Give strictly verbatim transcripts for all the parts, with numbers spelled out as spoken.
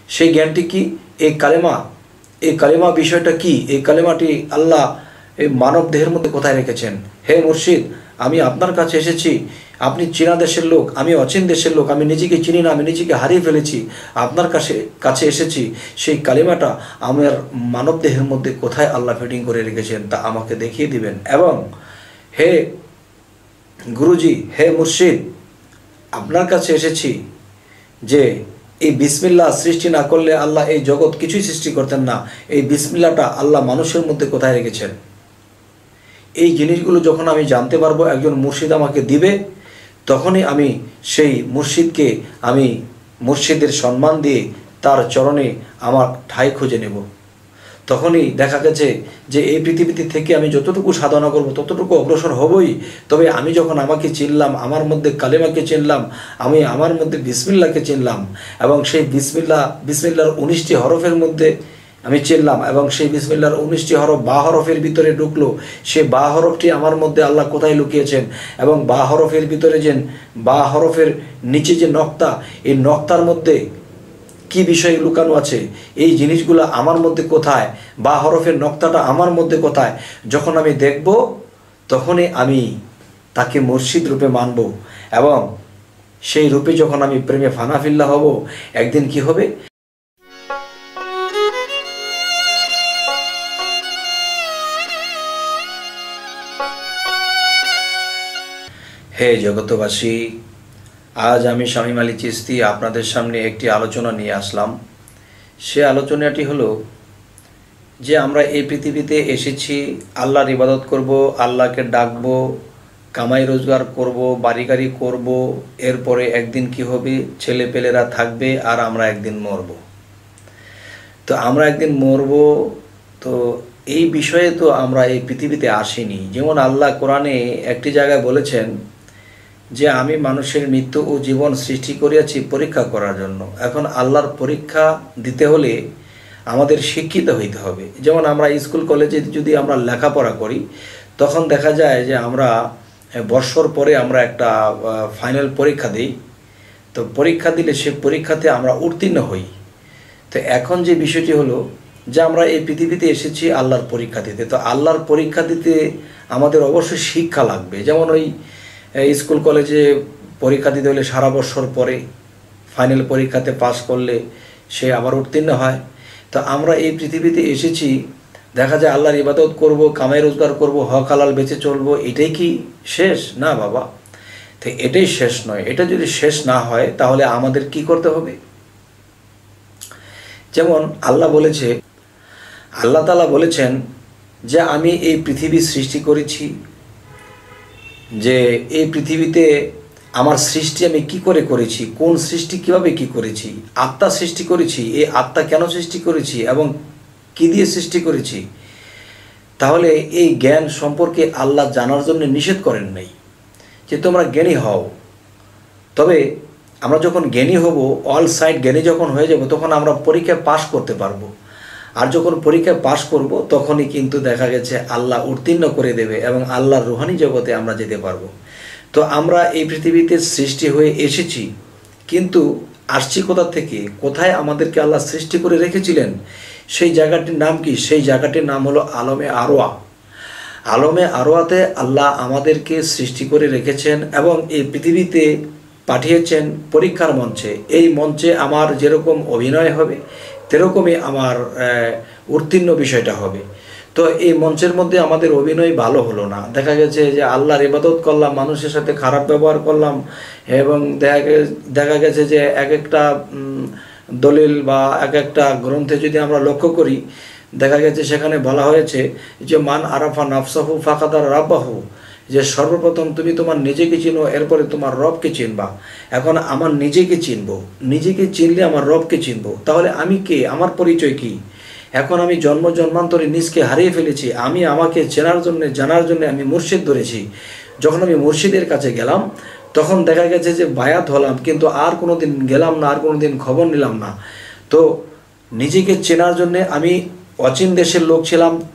সেই জ্ঞানটি কি? এই কালেমা, এই কালেমা বিষয়টা কি? এই কালেমাটি আল্লাহ এই মানব দেহের মধ্যে কোথায় রেখেছেন? হে মুর্শিদ, আমি আপনার কাছে এসেছি, আপনি চীনা দেশের লোক, আমি অচীন দেশের লোক, আমি নিজেকে চিনি না, আমি নিজেকে হারিয়ে ফেলেছি, আপনার কাছে কাছে এসেছি, সেই কালিমাটা আমার মানব দেহের মধ্যে কোথায় আল্লাহ ফিটিং করে রেখেছেন তা আমাকে দেখিয়ে দিবেন। এবং হে গুরুজি, হে মুর্শিদ, আপনার কাছে এসেছি যে এই বিসমিল্লাহ সৃষ্টি না করলে আল্লাহ এই জগৎ কিছুই সৃষ্টি করতেন না, এই বিসমিল্লাহটা আল্লাহ মানুষের মধ্যে কোথায় রেখেছেন। এই জিনিসগুলো যখন আমি জানতে পারবো, একজন মুর্শিদ আমাকে দিবে, তখনই আমি সেই মুর্শিদকে আমি মুর্শিদের সম্মান দিয়ে তার চরণে আমার ঠাঁই খুঁজে নেব। তখনই দেখা গেছে যে এই পৃথিবীতে থেকে আমি যতটুকু সাধনা করব ততটুকু অগ্রসর হবই। তবে আমি যখন আমাকে চিনলাম, আমার মধ্যে কালেমাকে চিনলাম, আমি আমার মধ্যে বিসমিল্লাহকে চিনলাম, এবং সেই বিসমিল্লাহ বিসমিল্লাহর উনিশটি হরফের মধ্যে আমি চিনলাম, এবং সেই বিসমিল্লাহর উনিশটি হরফ বা হরফের ভিতরে ঢুকলো, সে বা হরফটি আমার মধ্যে আল্লাহ কোথায় লুকিয়েছেন, এবং বা হরফের ভিতরে যে বা হরফের নিচে যে নক্তা, এই নক্তার মধ্যে কি বিষয় লুকানো আছে, এই জিনিসগুলো আমার মধ্যে কোথায়, বা হরফের নক্তাটা আমার মধ্যে কোথায়, যখন আমি দেখব তখনই আমি তাকে মুর্শিদ রূপে মানব। এবং সেই রূপে যখন আমি প্রেমে ফানাফিল্লা হব, একদিন কি হবে, হে জগতবাসী, আজ আমি শামীম আলী চিশতি আপনাদের সামনে একটি আলোচনা নিয়ে আসলাম। সে আলোচনাটি হলো যে আমরা এই পৃথিবীতে এসেছি আল্লাহর ইবাদত করব, আল্লাহকে ডাকব, কামাই রোজগার করব, বাড়ি গাড়ি করব, এরপরে একদিন কি হবে, ছেলে পেলেরা থাকবে আর আমরা একদিন মরব। তো আমরা একদিন মরব, তো এই বিষয়ে তো আমরা এই পৃথিবীতে আসিনি। যেমন আল্লাহ কোরআনে একটি জায়গায় বলেছেন যে আমি মানুষের মৃত্যু ও জীবন সৃষ্টি করিয়াছি পরীক্ষা করার জন্য। এখন আল্লাহর পরীক্ষা দিতে হলে আমাদের শিক্ষিত হইতে হবে। যেমন আমরা স্কুল কলেজে যদি আমরা লেখাপড়া করি, তখন দেখা যায় যে আমরা বৎসর পরে আমরা একটা ফাইনাল পরীক্ষা দিই। তো পরীক্ষা দিলে সে পরীক্ষাতে আমরা উত্তীর্ণ হই। তো এখন যে বিষয়টি হলো যে আমরা এই পৃথিবীতে এসেছি আল্লাহর পরীক্ষা দিতে। তো আল্লাহর পরীক্ষা দিতে আমাদের অবশ্যই শিক্ষা লাগবে। যেমন ওই স্কুল কলেজে পরীক্ষা দিতে হলে সারা বছর পরে ফাইনাল পরীক্ষাতে পাস করলে সে আবার উত্তীর্ণ হয়। তো আমরা এই পৃথিবীতে এসেছি, দেখা যায় আল্লাহর ইবাদত করব, কামাই রোজগার করব, হক হালাল বেঁচে চলবো, এটাই কি শেষ? না বাবা, তো এটাই শেষ নয়। এটা যদি শেষ না হয় তাহলে আমাদের কি করতে হবে? যেমন আল্লাহ বলেছে, আল্লাহ তাআলা বলেছেন যে আমি এই পৃথিবী সৃষ্টি করেছি, যে এই পৃথিবীতে আমার সৃষ্টি আমি কি করে করেছি, কোন সৃষ্টি কিভাবে কি করেছি, আত্মা সৃষ্টি করেছি, এই আত্মা কেন সৃষ্টি করেছি এবং কি দিয়ে সৃষ্টি করেছি। তাহলে এই জ্ঞান সম্পর্কে আল্লাহ জানার জন্য নিষেধ করেন নাই যে তোমরা জ্ঞানী হও। তবে আমরা যখন জ্ঞানী হব, অল সাইড জ্ঞানী যখন হয়ে যাব, তখন আমরা পরীক্ষায় পাশ করতে পারবো। আর যখন পরীক্ষায় পাশ করব তখনই কিন্তু দেখা গেছে আল্লাহ উত্তীর্ণ করে দেবে এবং আল্লাহর রুহানি জগতে আমরা যেতে পারবো। তো আমরা এই পৃথিবীতে সৃষ্টি হয়ে এসেছি, কিন্তু আসছি কোথা থেকে, কোথায় আমাদেরকে আল্লাহ সৃষ্টি করে রেখেছিলেন, সেই জায়গাটির নাম কি? সেই জায়গাটির নাম হলো আলমে আরওয়া। আলমে আরওয়াতে আল্লাহ আমাদেরকে সৃষ্টি করে রেখেছেন এবং এই পৃথিবীতে পাঠিয়েছেন পরীক্ষার মঞ্চে। এই মঞ্চে আমার যেরকম অভিনয় হবে সেরকমই আমার উত্তীর্ণ বিষয়টা হবে। তো এই মঞ্চের মধ্যে আমাদের অভিনয় ভালো হলো না, দেখা গেছে যে আল্লাহর ইবাদত করলাম, মানুষের সাথে খারাপ ব্যবহার করলাম, এবং দেখা দেখা গেছে যে এক একটা দলিল বা এক একটা গ্রন্থে যদি আমরা লক্ষ্য করি, দেখা গেছে সেখানে বলা হয়েছে যে মান আরাফা নাফসাহু ফাকাদার রাব্বাহু, যে সর্বপ্রথম তুমি তোমার নিজেকে চিনো, এরপরে তোমার রবকে চিনবা। এখন আমার নিজেকে চিনবো, নিজেকে চিনলে আমার রবকে চিনবো। তাহলে আমি কে, আমার পরিচয় কি? এখন আমি জন্ম জন্মান্তরে নিজকে হারিয়ে ফেলেছি। আমি আমাকে চেনার জন্য, জানার জন্য আমি মুর্শিদ ধরেছি। যখন আমি মুর্শিদের কাছে গেলাম তখন দেখা গেছে যে বায়াত হলাম, কিন্তু আর কোনো দিন গেলাম না, আর কোনো দিন খবর নিলাম না। তো নিজেকে চেনার জন্যে আমি অচিন দেশের লোক ছিলাম,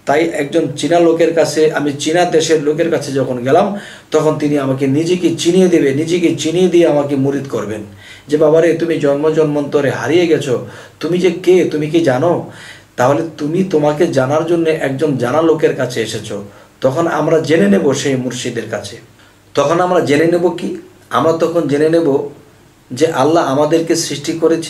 তাই একজন চীনা লোকের কাছে, আমি চীনা দেশের লোকের কাছে যখন গেলাম, তখন তিনি আমাকে নিজেকে চিনিয়ে দেবে, নিজেকে চিনিয়ে দিয়ে আমাকে মুরিদ করবেন যে বাবারে তুমি জন্ম জন্মান্তরে হারিয়ে গেছো, তুমি যে কে তুমি কি জানো? তাহলে তুমি তোমাকে জানার জন্য একজন জানা লোকের কাছে এসেছো। তখন আমরা জেনে নেব সেই মুর্শিদের কাছে। তখন আমরা জেনে নেব কি? আমরা তখন জেনে নেব যে আল্লাহ আমাদেরকে সৃষ্টি করেছে,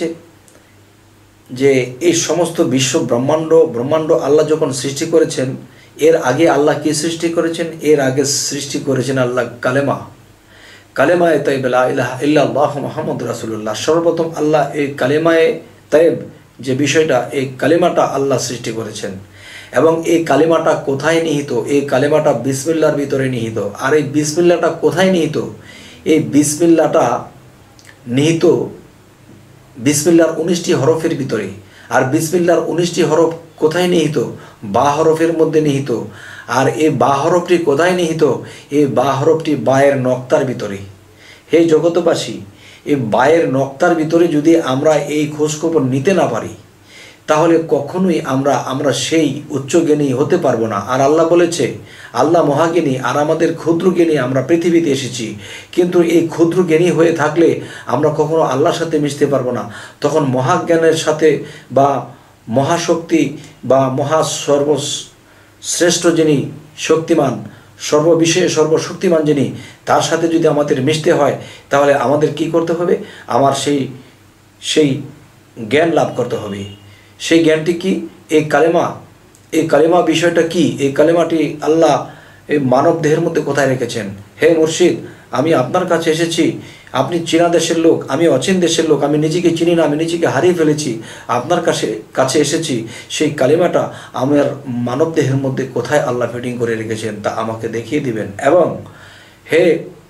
যে এই সমস্ত বিশ্ব ব্রহ্মাণ্ড ব্রহ্মাণ্ড আল্লাহ যখন সৃষ্টি করেছেন, এর আগে আল্লাহ কি সৃষ্টি করেছেন? এর আগে সৃষ্টি করেছেন আল্লাহ কালেমা, কালেমায়ে তাইয়্যিবা লা ইলাহা ইল্লাল্লাহ মুহাম্মাদুর রাসূলুল্লাহ। সর্বপ্রথম আল্লাহ এই কালেমায়ে তাইয়্যিব যে বিষয়টা, এই কালেমাটা আল্লাহ সৃষ্টি করেছেন। এবং এই কালেমাটা কোথায় নিহিত? এই কালেমাটা বিসমিল্লাহর ভিতরে নিহিত। আর এই বিসমিল্লাহটা কোথায় নিহিত? এই বিসমিল্লাহটা নিহিত বিসমিল্লাহর উনিশটি হরফের ভিতরে। আর বিসমিল্লাহর উনিশটি হরফ কোথায় নিহিত? বা হরফের মধ্যে নিহিত। আর এই বা হরফটি কোথায় নিহিত? এই বা হরফটি বায়ের নক্তার ভিতরে। হে জগতবাসী, এই বায়ের নক্তার ভিতরে যদি আমরা এই খোঁজখবর নিতে না পারি, তাহলে কখনোই আমরা আমরা সেই উচ্চজ্ঞানী হতে পারবো না। আর আল্লাহ বলেছে, আল্লাহ মহাজ্ঞানী, আর আমাদের ক্ষুদ্র জ্ঞানী আমরা পৃথিবীতে এসেছি। কিন্তু এই ক্ষুদ্র জ্ঞানী হয়ে থাকলে আমরা কখনো আল্লাহর সাথে মিশতে পারবো না। তখন মহাজ্ঞানের সাথে বা মহাশক্তি বা মহা সর্বশ্রেষ্ঠ যিনি শক্তিমান, সর্ববিষয়ে সর্বশক্তিমান যিনি, তার সাথে যদি আমাদের মিশতে হয়, তাহলে আমাদের কি করতে হবে? আমার সেই সেই জ্ঞান লাভ করতে হবে। সেই জ্ঞানটি কি? এই কালেমা। এই কালেমা বিষয়টা কি? এই কালেমাটি আল্লাহ এই মানব দেহের মধ্যে কোথায় রেখেছেন? হে মুর্শিদ, আমি আপনার কাছে এসেছি, আপনি চীনা দেশের লোক, আমি অচীন দেশের লোক, আমি নিজেকে চিনি না, আমি নিজেকে হারিয়ে ফেলেছি, আপনার কাছে কাছে এসেছি। সেই কালেমাটা আমার মানব দেহের মধ্যে কোথায় আল্লাহ ফিটিং করে রেখেছেন তা আমাকে দেখিয়ে দিবেন। এবং হে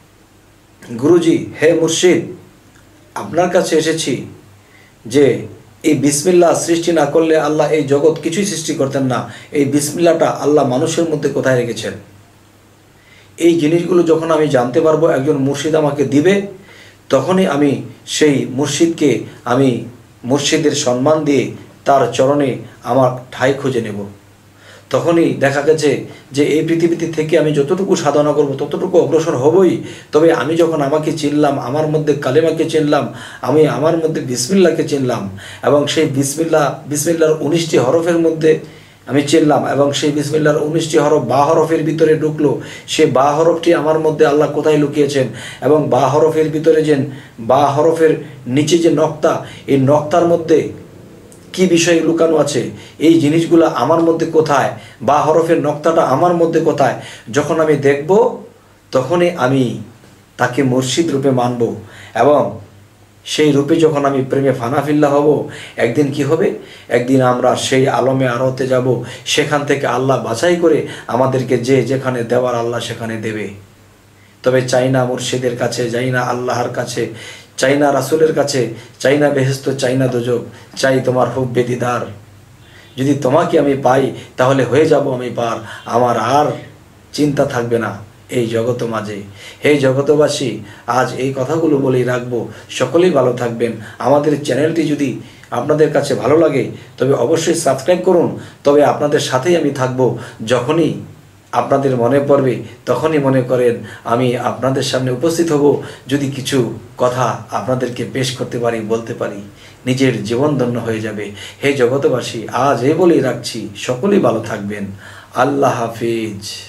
গুরুজি, হে মুর্শিদ, আপনার কাছে এসেছি যে এই বিসমিল্লাহ সৃষ্টি না করলে আল্লাহ এই জগৎ কিছুই সৃষ্টি করতেন না। এই বিসমিল্লাহটা আল্লাহ মানুষের মধ্যে কোথায় রেখেছেন? এই জিনিসগুলো যখন আমি জানতে পারবো, একজন মুর্শিদ আমাকে দিবে, তখনই আমি সেই মুর্শিদকে, আমি মুর্শিদের সম্মান দিয়ে তার চরণে আমার ঠাঁই খুঁজে নেব। তখনই দেখা গেছে যে এই পৃথিবীতে থেকে আমি যতটুকু সাধনা করব ততটুকু অগ্রসর হবই। তবে আমি যখন আমাকে চিনলাম, আমার মধ্যে কালেমাকে চিনলাম, আমি আমার মধ্যে বিসমিল্লাহকে চিনলাম, এবং সেই বিসমিল্লাহ বিসমিল্লাহর উনিশটি হরফের মধ্যে আমি চিনলাম, এবং সেই বিসমিল্লাহর উনিশটি হরফ বা হরফের ভিতরে ঢুকলো। সেই বা হরফটি আমার মধ্যে আল্লাহ কোথায় লুকিয়েছেন, এবং বা হরফের ভিতরে যে বা হরফের নিচে যে নক্তা, এই নক্তার মধ্যে কি বিষয় লুকানো আছে, এই জিনিসগুলো আমার মধ্যে কোথায়, বা হরফের নক্তাটা আমার মধ্যে কোথায়, যখন আমি দেখব, তখনই আমি তাকে মুর্শিদ রূপে মানব। এবং সেই রূপে যখন আমি প্রেমে ফানাফিল্লা হব, একদিন কি হবে? একদিন আমরা সেই আলমে আরতে যাব, সেখান থেকে আল্লাহ বাছাই করে আমাদেরকে যে যেখানে দেওয়ার আল্লাহ সেখানে দেবে। তবে চাই না মুর্শিদের কাছে, যাই না আল্লাহর কাছে, চাই না রাসূলের কাছে, চাই না বেহেশত, চাই না দোজখ, চাই তোমার হুব্বে দিদার। যদি তোমাকে আমি পাই, তাহলে হয়ে যাব আমি পার, আমার আর চিন্তা থাকবে না এই জগত মাঝে। হে জগতবাসী, আজ এই কথাগুলো বলেই রাখবো। সকলেই ভালো থাকবেন। আমাদের চ্যানেলটি যদি আপনাদের কাছে ভালো লাগে, তবে অবশ্যই সাবস্ক্রাইব করুন। তবে আপনাদের সাথেই আমি থাকবো। যখনই আপনাদের মনে পড়বে, তখনই মনে করেন আমি আপনাদের সামনে উপস্থিত হব। যদি কিছু কথা আপনাদেরকে পেশ করতে পারি, বলতে পারি, নিজের জীবন ধন্য হয়ে যাবে। হে জগতবাসী, আজ এই বলেই রাখছি, সকলেই ভালো থাকবেন। আল্লাহ হাফিজ।